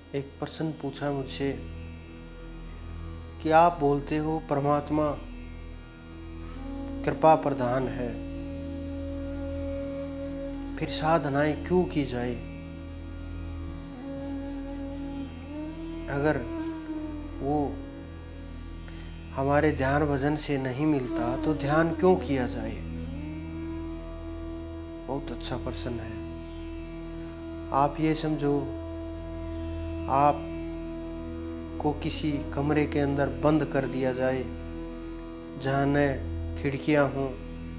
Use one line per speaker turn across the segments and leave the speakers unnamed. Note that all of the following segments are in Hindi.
एक पर्सन पूछा मुझसे कि आप बोलते हो परमात्मा कृपा प्रधान है, फिर साधनाएं क्यों की जाए? अगर वो हमारे ध्यान भजन से नहीं मिलता तो ध्यान क्यों किया जाए? बहुत अच्छा प्रश्न है। आप ये समझो, आप को किसी कमरे के अंदर बंद कर दिया जाए जहाँ न खिड़कियाँ हों,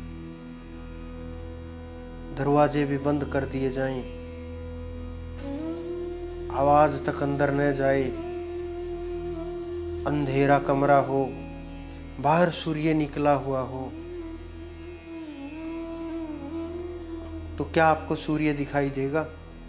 दरवाजे भी बंद कर दिए जाएं, आवाज तक अंदर न जाए, अंधेरा कमरा हो, बाहर सूर्य निकला हुआ हो, तो क्या आपको सूर्य दिखाई देगा?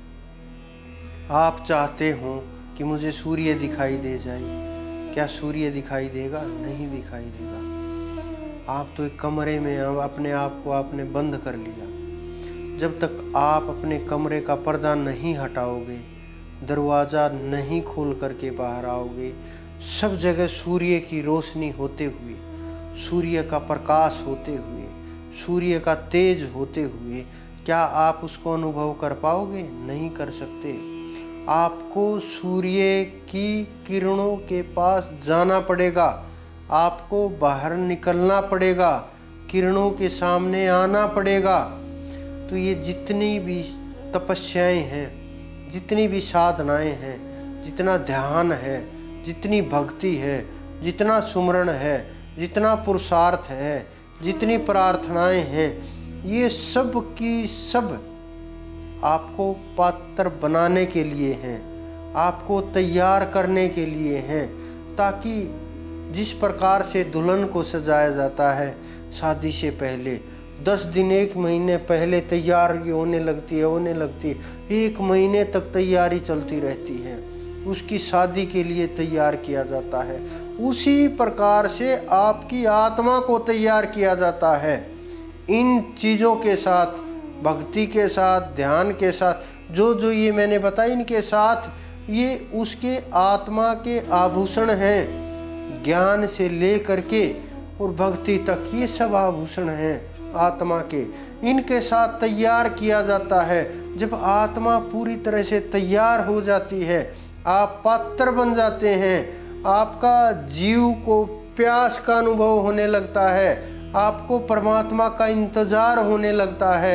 आप चाहते हो कि मुझे सूर्य दिखाई दे जाए, क्या सूर्य दिखाई देगा? नहीं दिखाई देगा। आप तो एक कमरे में अपने आप को आपने बंद कर लिया। जब तक आप अपने कमरे का पर्दा नहीं हटाओगे, दरवाज़ा नहीं खोल करके बाहर आओगे, सब जगह सूर्य की रोशनी होते हुए, सूर्य का प्रकाश होते हुए, सूर्य का तेज होते हुए, क्या आप उसको अनुभव कर पाओगे? नहीं कर सकते। आपको सूर्य की किरणों के पास जाना पड़ेगा, आपको बाहर निकलना पड़ेगा, किरणों के सामने आना पड़ेगा। तो ये जितनी भी तपस्याएं हैं, जितनी भी साधनाएं हैं, जितना ध्यान है, जितनी भक्ति है, जितना सुमरण है, जितना पुरुषार्थ है, जितनी प्रार्थनाएं हैं, ये सब की सब आपको पात्र बनाने के लिए हैं, आपको तैयार करने के लिए हैं, ताकि जिस प्रकार से दुल्हन को सजाया जाता है शादी से पहले, 10 दिन 1 महीने पहले तैयारी होने लगती है, 1 महीने तक तैयारी चलती रहती है, उसकी शादी के लिए तैयार किया जाता है। उसी प्रकार से आपकी आत्मा को तैयार किया जाता है। इन चीज़ों के साथ, भक्ति के साथ, ध्यान के साथ, जो ये मैंने बताया, इनके साथ ये उसके आत्मा के आभूषण हैं। ज्ञान से ले करके और भक्ति तक ये सब आभूषण हैं आत्मा के। इनके साथ तैयार किया जाता है। जब आत्मा पूरी तरह से तैयार हो जाती है, आप पात्र बन जाते हैं, आपका जीव को प्यास का अनुभव होने लगता है, आपको परमात्मा का इंतजार होने लगता है।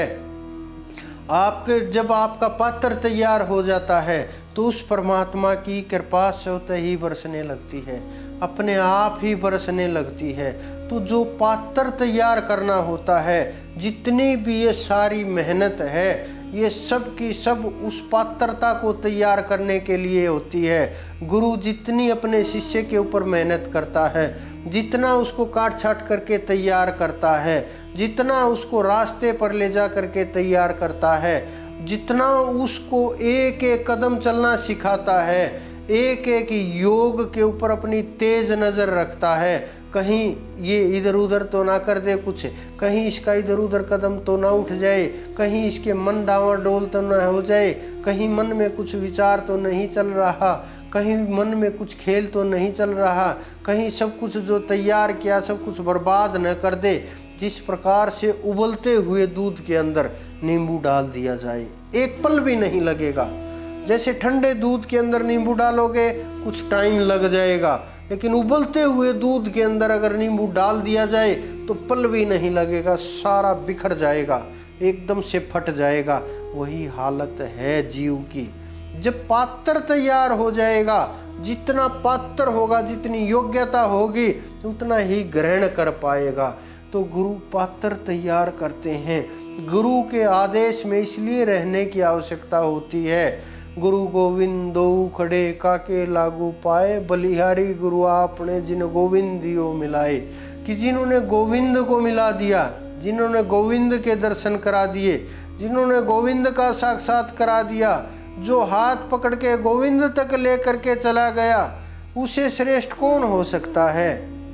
आपके जब आपका पात्र तैयार हो जाता है तो उस परमात्मा की कृपा स्वतः ही बरसने लगती है, अपने आप ही बरसने लगती है। तो जो पात्र तैयार करना होता है, जितनी भी ये सारी मेहनत है, ये सब की सब उस पात्रता को तैयार करने के लिए होती है। गुरु जितनी अपने शिष्य के ऊपर मेहनत करता है, जितना उसको काट छाट करके तैयार करता है, जितना उसको रास्ते पर ले जा करके तैयार करता है, जितना उसको एक एक कदम चलना सिखाता है, एक एक योग के ऊपर अपनी तेज नज़र रखता है, कहीं ये इधर उधर तो ना कर दे कुछ, कहीं इसका इधर उधर कदम तो ना उठ जाए, कहीं इसके मन डावाडोल तो ना हो जाए, कहीं मन में कुछ विचार तो नहीं चल रहा, कहीं मन में कुछ खेल तो नहीं चल रहा, कहीं सब कुछ जो तैयार किया सब कुछ बर्बाद न कर दे। जिस प्रकार से उबलते हुए दूध के अंदर नींबू डाल दिया जाए, एक पल भी नहीं लगेगा। जैसे ठंडे दूध के अंदर नींबू डालोगे कुछ टाइम लग जाएगा, लेकिन उबलते हुए दूध के अंदर अगर नींबू डाल दिया जाए तो पल भी नहीं लगेगा, सारा बिखर जाएगा, एकदम से फट जाएगा। वही हालत है जीव की। जब पात्र तैयार हो जाएगा, जितना पात्र होगा, जितनी योग्यता होगी, उतना ही ग्रहण कर पाएगा। तो गुरु पात्र तैयार करते हैं। गुरु के आदेश में इसलिए रहने की आवश्यकता होती है। गुरु गोविंद दो खड़े काके लागू पाए, बलिहारी गुरु आपने जिन गोविंद दियो मिलाए। कि जिन्होंने गोविंद को मिला दिया, जिन्होंने गोविंद के दर्शन करा दिए, जिन्होंने गोविंद का साक्षात करा दिया, जो हाथ पकड़ के गोविंद तक ले करके चला गया, उसे श्रेष्ठ कौन हो सकता है?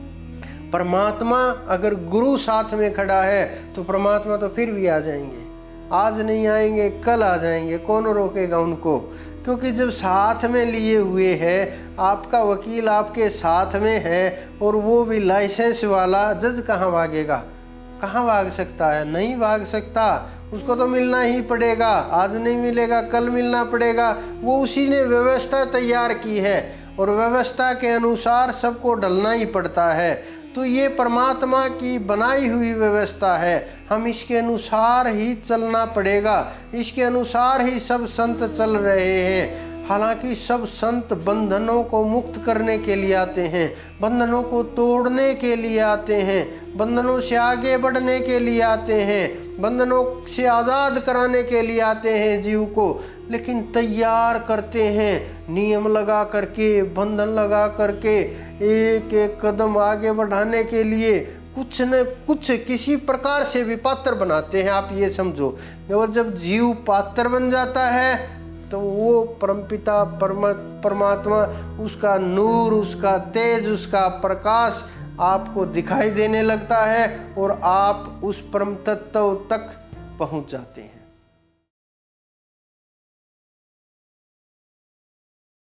परमात्मा अगर गुरु साथ में खड़ा है तो परमात्मा तो फिर भी आ जाएंगे। आज नहीं आएंगे, कल आ जाएंगे, कौन रोकेगा उनको? क्योंकि जब साथ में लिए हुए है, आपका वकील आपके साथ में है और वो भी लाइसेंस वाला, जज कहाँ भागेगा? कहाँ भाग सकता है? नहीं भाग सकता। उसको तो मिलना ही पड़ेगा, आज नहीं मिलेगा कल मिलना पड़ेगा। वो उसी ने व्यवस्था तैयार की है और व्यवस्था के अनुसार सबको ढलना ही पड़ता है। तो ये परमात्मा की बनाई हुई व्यवस्था है, हम इसके अनुसार ही चलना पड़ेगा, इसके अनुसार ही सब संत चल रहे हैं। हालांकि सब संत बंधनों को मुक्त करने के लिए आते हैं, बंधनों को तोड़ने के लिए आते हैं, बंधनों से आगे बढ़ने के लिए आते हैं, बंधनों से आज़ाद कराने के लिए आते हैं जीव को, लेकिन तैयार करते हैं नियम लगा करके, बंधन लगा करके, एक एक कदम आगे बढ़ाने के लिए कुछ न कुछ किसी प्रकार से भी पात्र बनाते हैं। आप ये समझो, और जब जीव पात्र बन जाता है तो वो परमपिता परमात्मा, उसका नूर, उसका तेज, उसका प्रकाश आपको दिखाई देने लगता है और आप उस परम तत्व तक पहुंच जाते हैं।